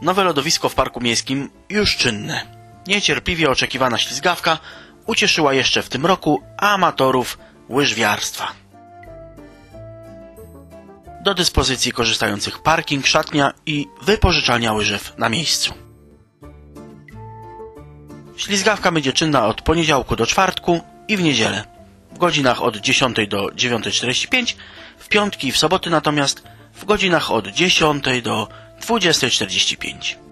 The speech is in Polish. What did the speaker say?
Nowe lodowisko w parku miejskim już czynne. Niecierpliwie oczekiwana ślizgawka ucieszyła jeszcze w tym roku amatorów łyżwiarstwa. Do dyspozycji korzystających parking, szatnia i wypożyczalnia łyżew na miejscu. Ślizgawka będzie czynna od poniedziałku do czwartku i w niedzielę w godzinach od 10 do 9:45, w piątki i w soboty natomiast w godzinach od 10 do 20:45.